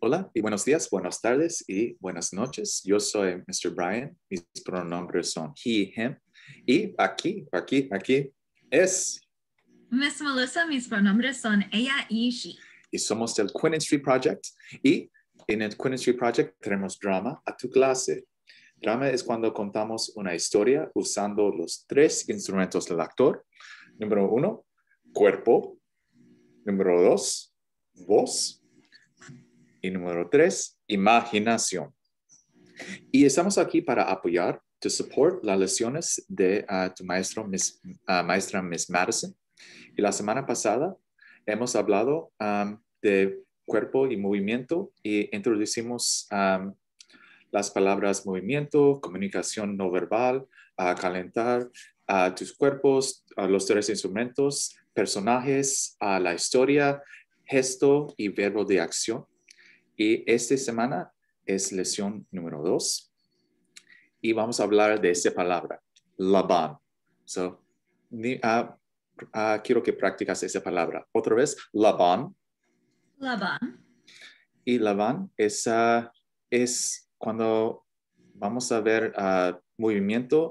Hola y buenos días, buenas tardes y buenas noches. Yo soy Mr. Brian. Mis pronombres son he, him. Y aquí es. Miss Melissa, mis pronombres son ella y she. Y somos del Quinn Street Project. Y en el Quinn Street Project tenemos drama a tu clase. Drama es cuando contamos una historia usando los 3 instrumentos del actor. Número 1, cuerpo. Número 2, voz. Y número 3, imaginación. Y estamos aquí para apoyar, to support las lecciones de tu maestra Miss Madison. Y la semana pasada hemos hablado de cuerpo y movimiento y introducimos las palabras movimiento, comunicación no verbal, calentar, tus cuerpos, los 3 instrumentos, personajes, la historia, gesto y verbo de acción. Y esta semana es lección número 2 y vamos a hablar de esta palabra, Laban. So, quiero que practicas esa palabra. Otra vez, Laban. Laban. Y Laban es cuando vamos a ver movimiento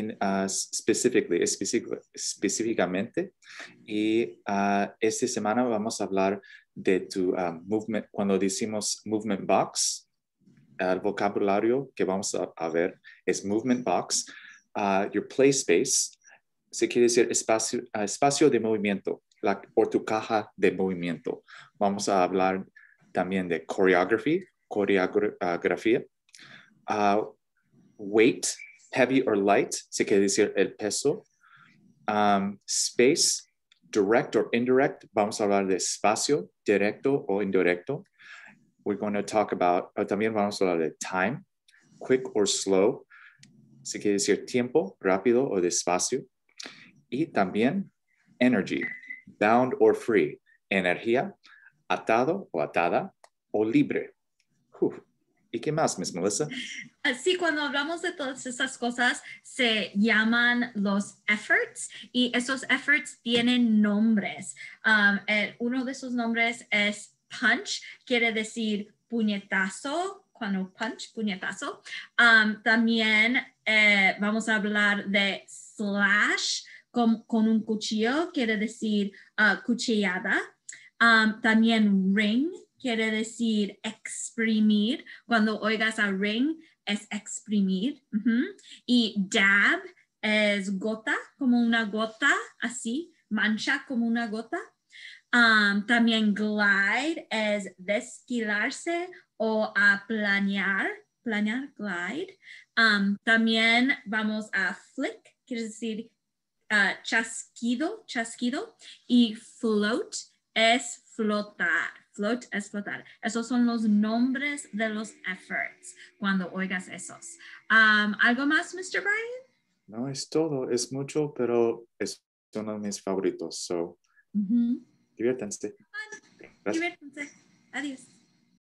específicamente. Y esta semana vamos a hablar de tu movement, cuando decimos movement box. El vocabulario que vamos a ver es movement box, your play space, se quiere decir espacio de movimiento, o tu caja de movimiento. Vamos a hablar también de coreografía, weight, heavy or light, se quiere decir el peso, space, direct or indirect, vamos a hablar de espacio, directo o indirecto. We're going to talk about, también vamos a hablar de time, quick or slow, se quiere decir tiempo, rápido o despacio. Y también energy, bound or free, energía, atado o atada o libre. ¿Y qué más, Miss Melissa? Sí, cuando hablamos de todas esas cosas se llaman los efforts y esos efforts tienen nombres. Uno de esos nombres es punch, quiere decir puñetazo, cuando punch, puñetazo. También vamos a hablar de slash con un cuchillo, quiere decir cuchillada. También ring quiere decir exprimir. Cuando oigas a ring, es exprimir. Y dab es gota, como una gota, así, mancha como una gota. También glide es desquilarse o a planear, glide. También vamos a flick, quiere decir chasquido. Y float es flotar. Float es flotar. Esos son los nombres de los efforts cuando oigas esos. ¿Algo más, Mr. Brian? No, es todo. Es mucho, pero es uno de mis favoritos. So, diviértanse. Diviértanse. Adiós.